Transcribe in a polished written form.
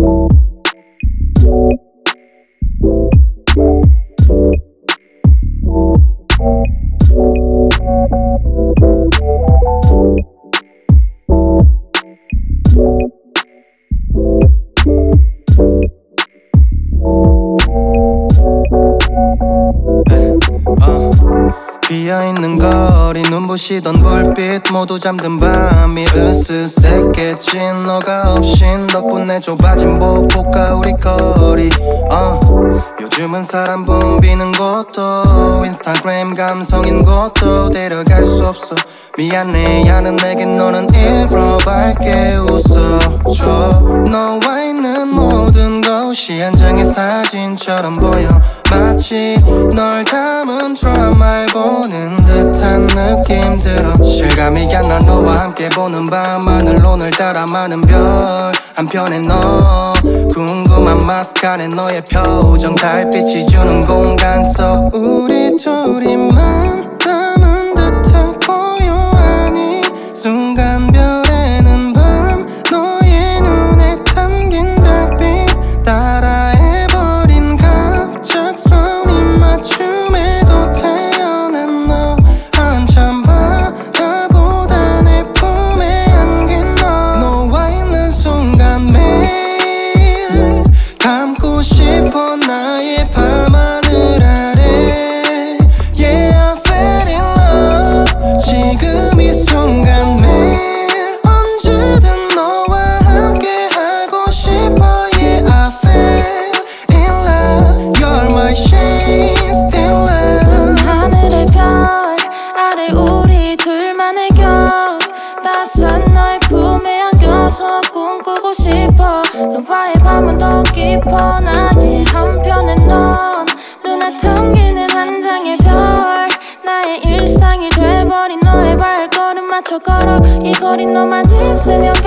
비어있는 거리 눈부시던 불빛 모두 잠든 밤이 으스스했겠지. 너가 없인 덕분에 좁아진 보폭과 우리 거리 요즘은 사람 붐비는 곳도 인스타그램 감성인 곳도 데려갈 수 없어. 미안해 하는 내겐 너는 일부러 밝게 웃어줘. 너와 있는 모든 것이 한 장의 사진처럼 보여. 마치 널 담은 드라마를 보는 듯한 느낌 들어. 실감이 안 나 너와 함께 보는 밤하늘 오늘따라 많은 별 한편에 너 궁금한 마스크 안에 너의 표정 달빛이 주는 공간 속 우리 둘이만 남은 듯해 고요한 이 순간 별에는 밤 너의 눈에 담긴 별빛 따라해버린 갑작스러운 입맞춤에도 태어난 너 한참 바라보다 내 품에 안긴 너 너와 있는 순간 매일 담고 싶어 나의 밤하늘 아래 Yeah I fell in love 지금 이 순간 매일 언제든 너와 함께 하고 싶어 Yeah I fell in love You're my shade still love 하늘의 별 아래 우리 둘만의 곁 따스한 너의 품에 안겨서 꿈꾸고 싶어. 너와의 밤은 더 깊어 나의 한편엔 넌 눈에 담기는 한 장의 별 나의 일상이 돼버린 너의 발걸음 맞춰 걸어 이 거리 너만 있으면